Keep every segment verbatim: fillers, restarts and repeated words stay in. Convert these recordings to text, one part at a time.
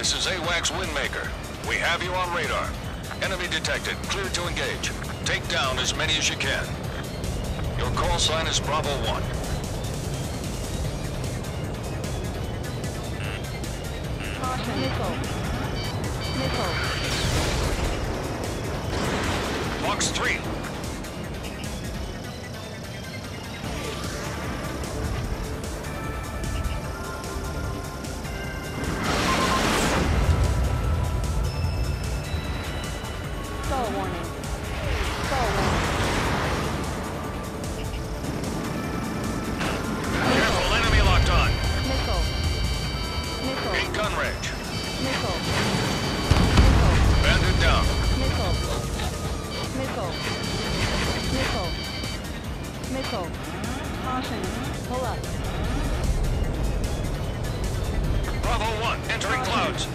This is AWACS Windmaker. We have you on radar. Enemy detected. Cleared to engage. Take down as many as you can. Your call sign is Bravo one. Caution. Missile. Missile. Fox three. Stall warning. Stall warning. Careful, enemy locked on. Missile. Missile. In gun range. Missile. Bandit down. Missile. Missile. Missile. Missile. Caution. Pull up. Bravo one, entering clouds.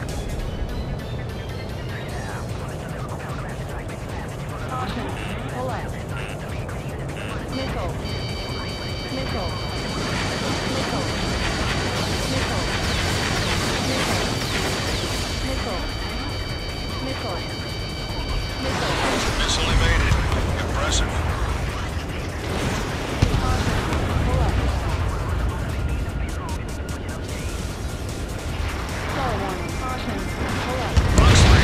Caution. Pull up. Missile. Missile. Missile. Missile. Missile. Missile. Missile. Missile. Missile evaded. Impressive. Caution. Pull up. Stall warning. Caution. Pull up. Fox three.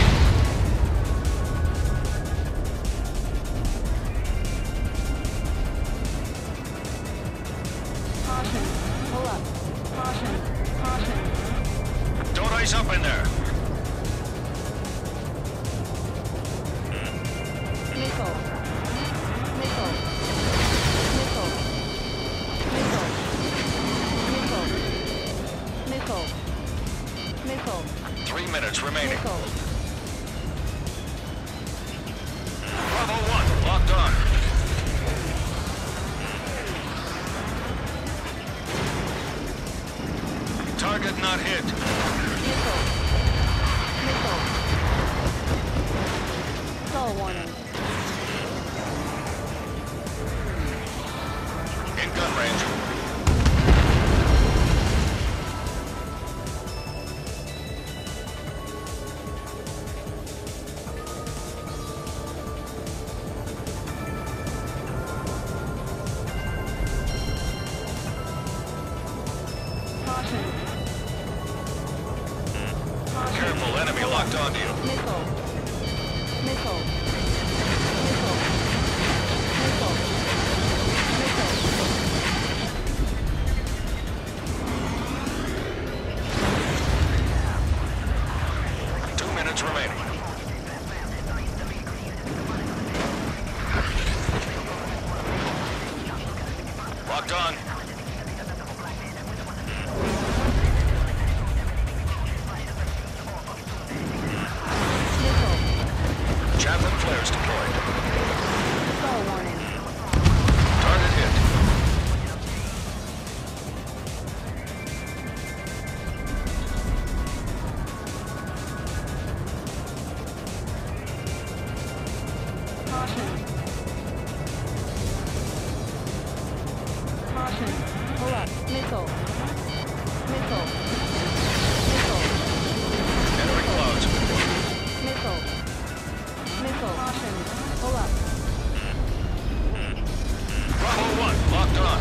Caution. Pull up. Caution. Caution. Don't ice up in there. Missile. Missile. Missile. Missile. Missile. Missile. Missile. Three minutes remaining. Missile. Bravo one, locked on. Target not hit. Missile. Missile. Stall warning. In gun range. Caution. Caution. Careful, enemy locked onto you. Missile. Missile. Missile. Missile. Missile. Two minutes remaining. Locked on. Missile. Chaplain flares deployed. Stall warning. Target hit. Caution. Caution. Pull up. Missile. Missile. Missile. Entering clouds. Missile. Missile. Caution. Pull up. Bravo one, locked on.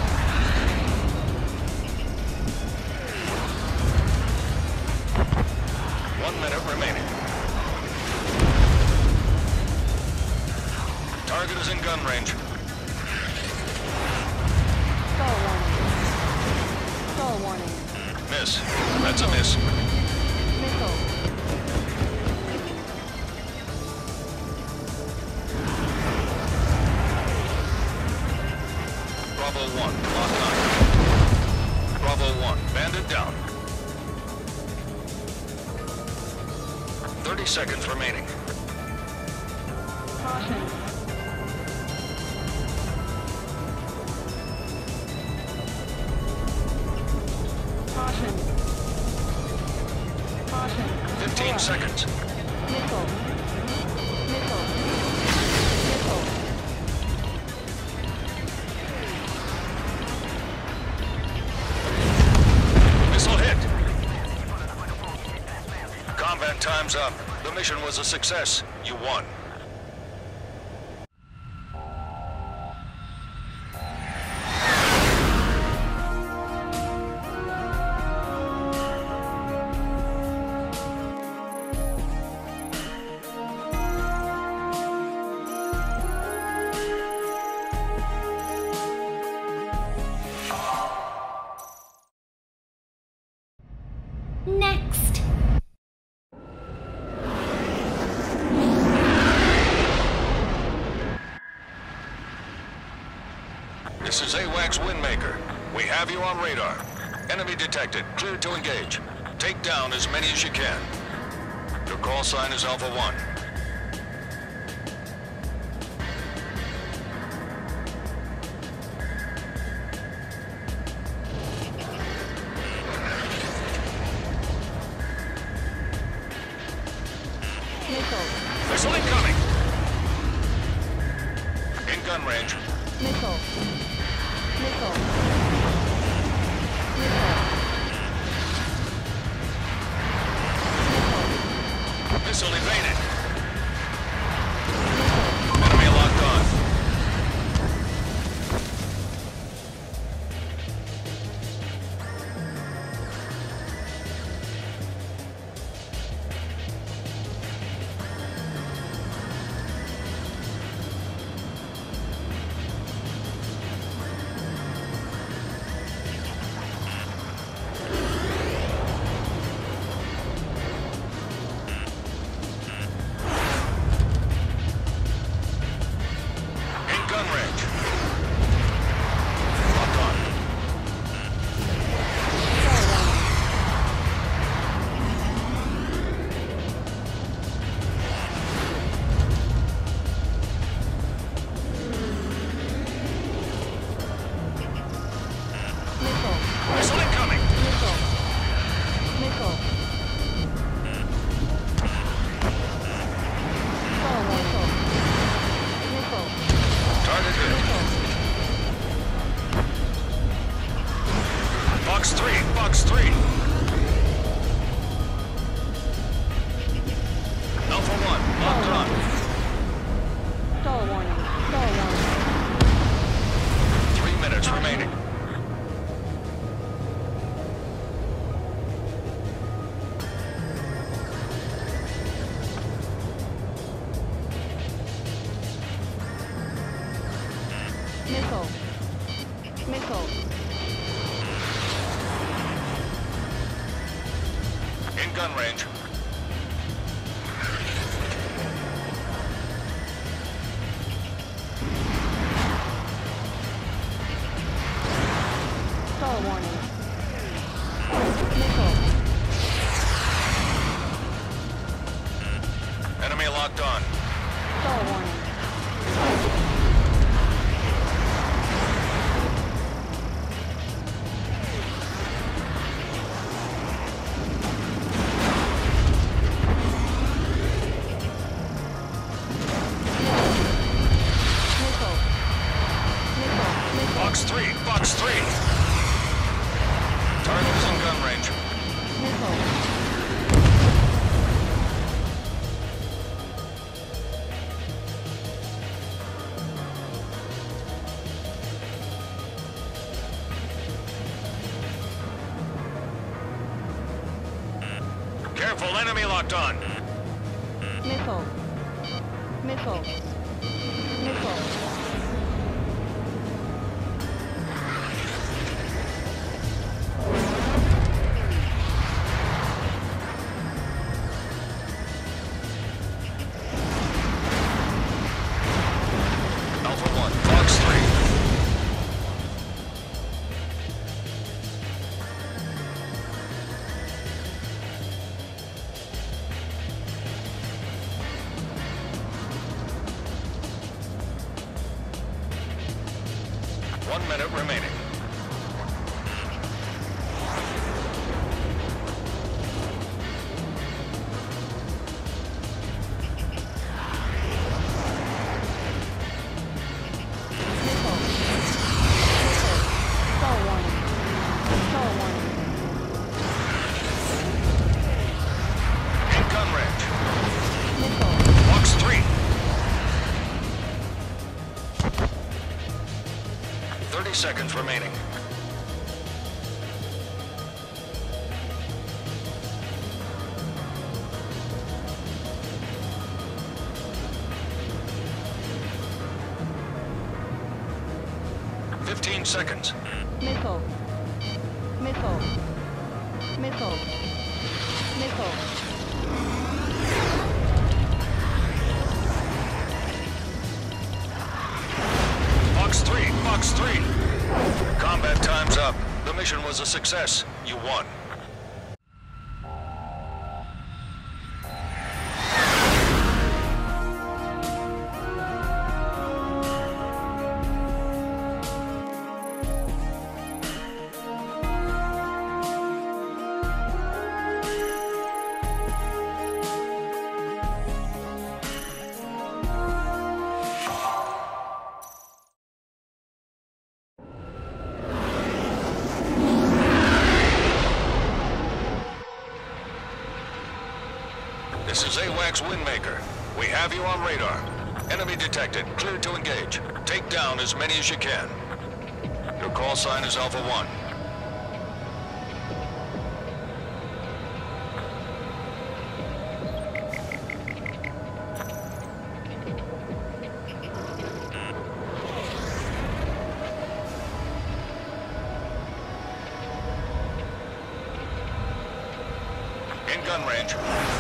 One minute remaining. Target is in gun range. Stall warning. Stall warning. Miss. That's a miss. Missile. Bravo one, locked on. Bravo one, bandit down. Thirty seconds remaining. Caution. Caution. Caution. Fifteen Pull up. seconds. Missile. Missile. Missile. Time's up. The mission was a success. You won. Next. This is AWACS Windmaker. We have you on radar. Enemy detected. Cleared to engage. Take down as many as you can. Your call sign is Alpha One. Missile. Missile incoming! In gun range. Missile. Missile. Missile. Missile evaded. Enemy locked on. Gun range. Locked on. Missile. Missile incoming. Missile. Missile. Missile. Missile. Missile. Target hit. Box three. Box three. Alpha One. Locked on. Stall warning. Stall warning. Three minutes remaining. Missile. Missile. In gun range. Stall warning. Missile. Enemy locked on. Stall warning. Missile. Missile. Missile. Box three. Box three. Target is in gun range. Missile. Careful, enemy locked on. Missile. Missile. Missile. Alpha One. Box three. One minute remaining. Missile. Missile. Stall warning. Stall warning. In gun range. thirty seconds remaining. Fifteen seconds. Missile. Missile. Missile. Missile. Fox three, Fox three. Combat time's up. The mission was a success. You won. This is AWACS Windmaker. We have you on radar. Enemy detected. Cleared to engage. Take down as many as you can. Your call sign is Alpha One. In gun range.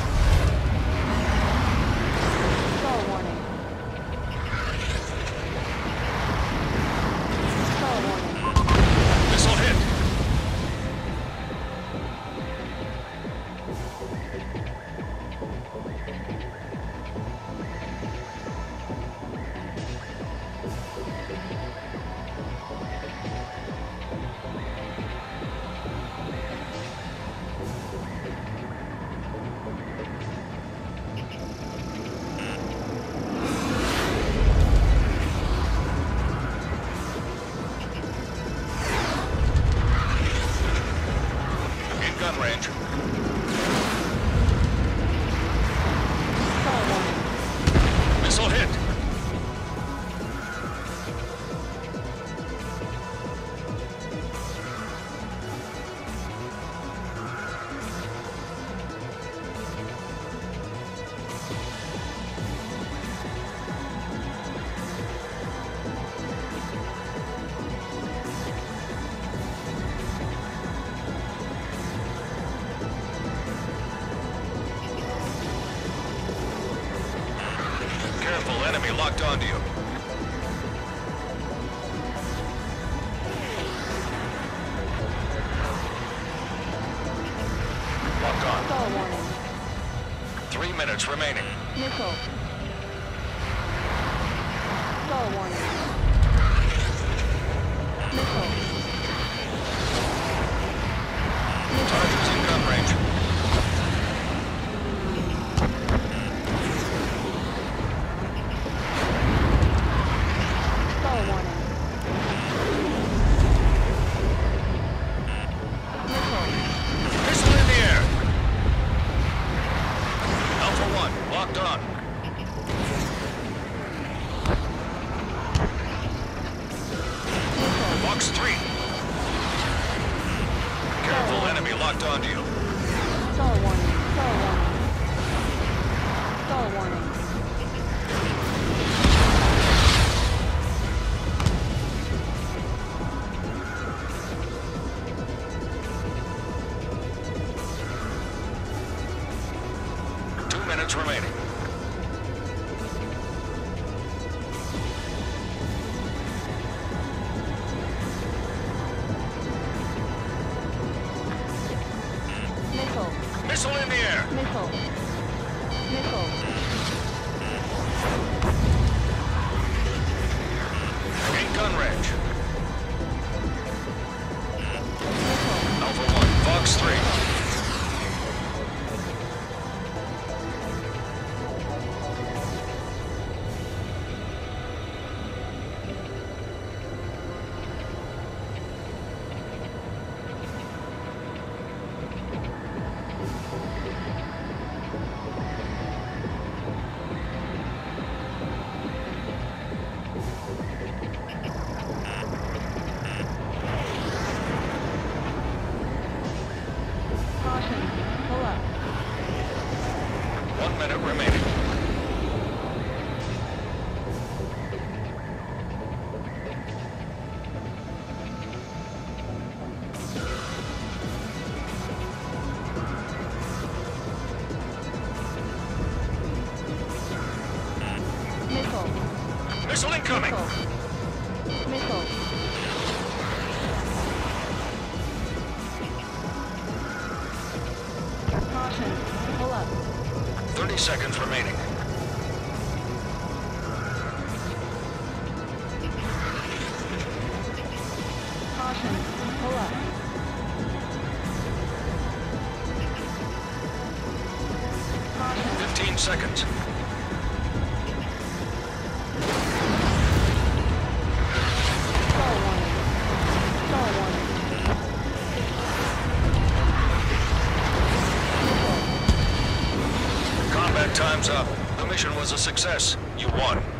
Stall warning. Stall warning. Missile hit. Gun range. Stall warning. Missile hit. Careful, enemy locked onto you. Locked on. Stall warning. Three minutes remaining. Missile. Stall warning. Missile. Target's in gun range. Stall warning. Missile. Missile in the air. Alpha One, locked on. Missile. Fox three. Careful, enemy locked onto you. Stall warning. Stall warning. Stall warning. Two minutes remaining. Missile. Missile in the air. Missile. Missile. In gun range. Missile. Alpha One, Fox three. Missile incoming! Missile. Missile. Caution. Pull up. thirty seconds remaining. Caution. Pull up. Caution. fifteen seconds. Stall warning. Stall warning. Combat time's up. The mission was a success. You won.